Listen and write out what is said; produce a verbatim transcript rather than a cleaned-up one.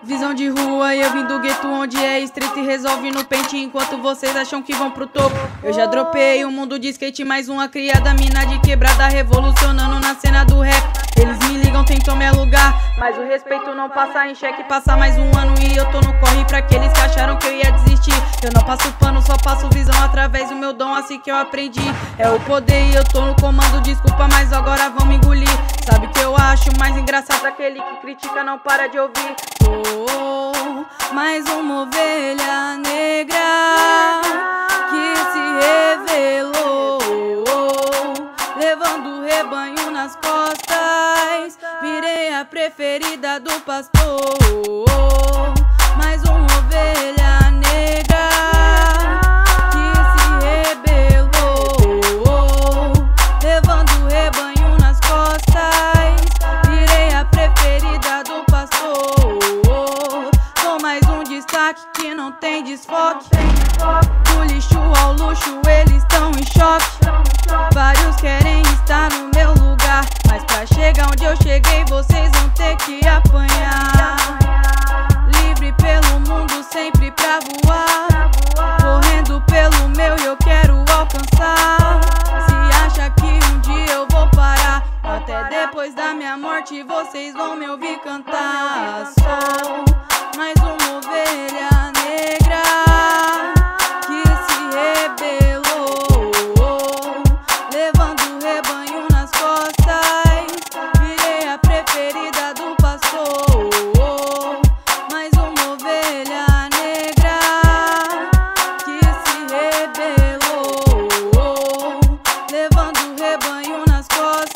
Visão de rua e eu vim do gueto onde é street e resolve no pente enquanto vocês acham que vão pro topo. Eu já dropei o mundo de skate, mais uma criada mina de quebrada revolucionando na cena do rap. Eles me ligam, tentam me alugar, mas o respeito não passa em xeque. Passa mais um ano e eu tô no corre pra aqueles que acharam que eu ia desistir. Eu não passo pano, só passo visão através do meu dom, assim que eu aprendi. É o poder e eu tô no comando, desculpa, mas agora vão me engolir. Sabe que eu acho mais engraçado aquele que critica não para de ouvir. Oh, mais uma ovelha negra que se revelou, levando o rebanho nas costas, virei a preferida do pastor. Mais uma ovelha negra que se rebelou, levando o rebanho nas costas, virei a preferida do pastor. Sou mais um destaque que não tem desfoque. Do lixo ao luxo eles estão em choque. Vários querem estar no meu lugar, mas pra chegar onde eu cheguei vocês vão ter que apanhar. Livre pelo mundo sempre pra voar, correndo pelo meu e eu quero alcançar. Se acha que um dia eu vou parar, até depois da minha morte vocês vão me ouvir cantar. Sou mais uma ovelha negra que se rebelou, levando o rebanho nas costas, virei a preferida do pastor. Mais uma ovelha negra que se rebelou, levando o rebanho nas costas.